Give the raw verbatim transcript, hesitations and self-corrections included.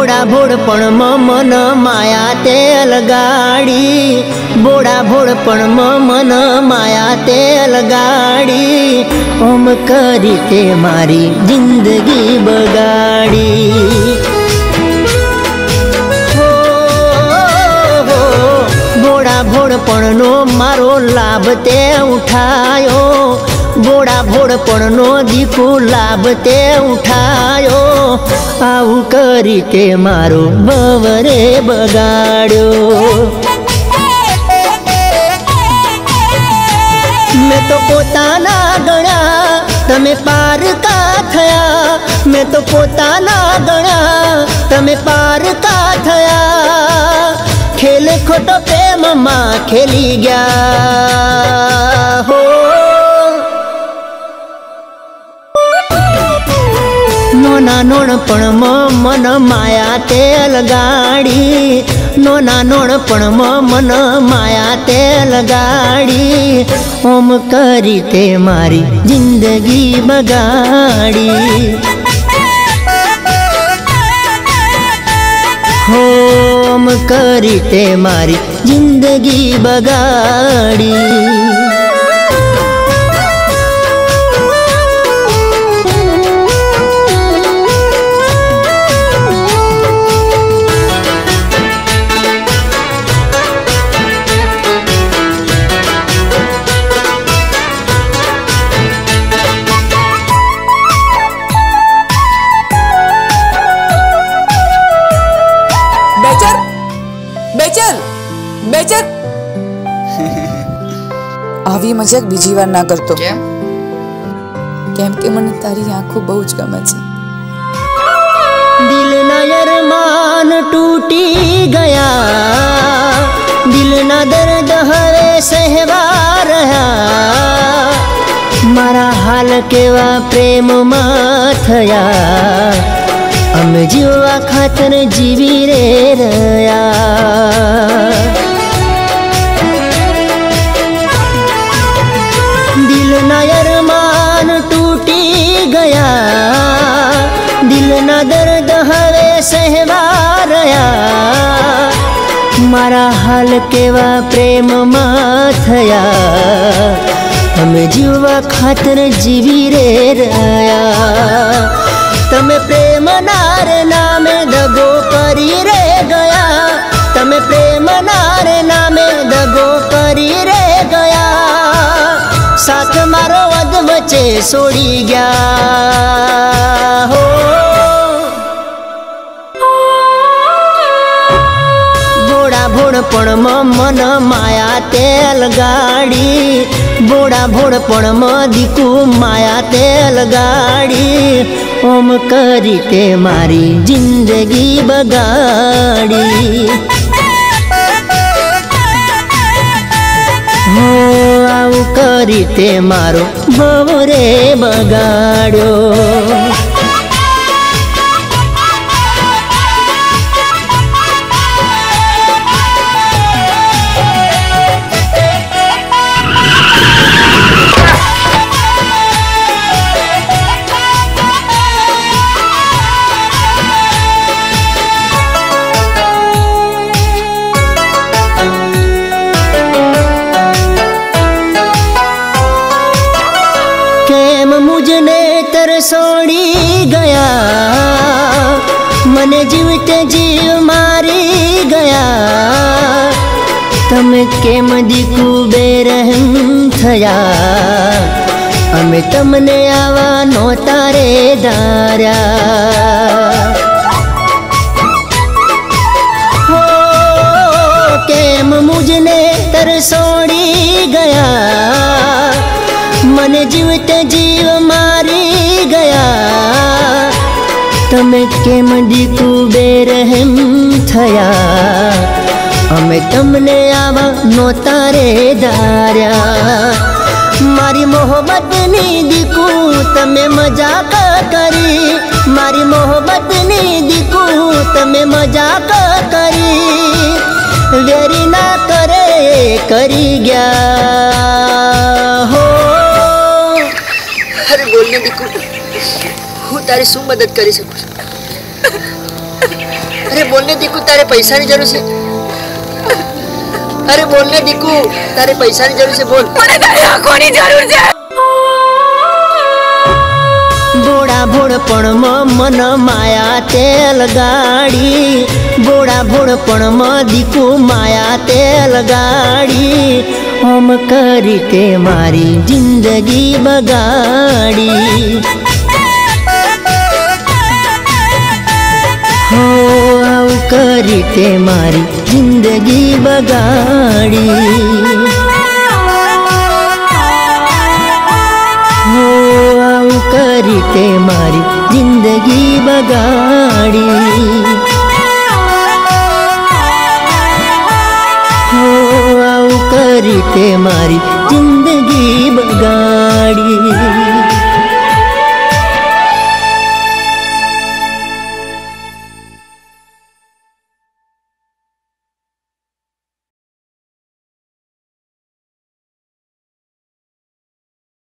बोड़ा भोड़पण में मन माया ते अलगाड़ी, बोड़ा भोड़पण में मन माया ते अलगाड़ी, ओम करी ते मारी जिंदगी बगाड़ी। हो, हो, बोड़ा भोड़पण नो मारो लाभ ते उठायो, बोड़ा भोड़पण नो दीकू लाभ ते उठायो, आऊ करी ते मारो बवरे बगाड्यो। मैं तो पोताना गण्या तमे पार का थया, मैं तो पोताना गण्या तमे पार का थया, खेल खोटो प्रेम मां खेली गया हो। नोना नोणपण में मन माया ते अलगाड़ी, नोना नोणपण में मन माया ते अलगाड़ी, ओम करी ते मारी जिंदगी बगाड़ी। ओम करी ते मारी जिंदगी बगाड़ी। बेचर આવી મજાક બીજી વાર ના કરતો। કેમ? કેમ કે મને તારી આંખો બહુ જ ગમે છે। दिल ना अरमान टूटी गया, दिल ना दर्द हवे सहवा रहा, मारा हाल केवा प्रेम मा थया, अमे जीवा खातर जीवी रे रया। दिल ना अरमान टूटी गया, दिल ना दर्द हवे सहवा रया, मारा हाल केवा प्रेम मा थया, हमें जीवा खातर जीवी रे रया। तमे प्रेम नार नामे दगो करी रे गया, तमे प्रेम नार नामे दगो करी रे गया, साथ मारो वद वचे सोड़ी गया हो। बोड़ा भोड़पण में मन माया ते अलगाड़ी, बोड़ा भोड़पण में दीकू माया ते अलगाड़ी, ओम करी ते मारी जिंदगी बगाड़ी। हो आऊ करी ते मारो बवरे बगाड्यो। मुझने तरसोड़ी गया, मन जीवते जीव मारी गया, तमे केम दीकू बेरहम थया, अमे तमने आवा नोता रे धार्या। हो केम मुझने तरसोड़ी गया, मन जीवते जीव मारी गया, तमे केम दीकू बेरहम थया, अमे तमने आवा नोता रे धार्या। मारी मोहब्बत नी दीकू तमे मजाक करी, मारी मोहब्बत नी दीकू तमे मजाक करी, वेरी ना करे करी गया हो। अरे बोलने दीकू, हूँ तारी शू मदद करी सकूँ? अरे बोलने दीकू तारे पैसा नहीं जरूर से। अरे बोलने दीकू तारे पैसा नहीं जरूर से बोल। મને તારી આંખોની જરૂર છે। बोड़ा भोड़पण में मन माया तेल गाड़ी, बोड़ा भोड़पण में दीकू माया तेल गाड़ी, हम करी के मारी जिंदगी बगाड़ी। हो आउ करी के मारी जिंदगी बगाड़ी। हो आउ करी के मारी जिंदगी बगाड़ी। हो आउ करी के मारी जिंदगी बगाड़ी।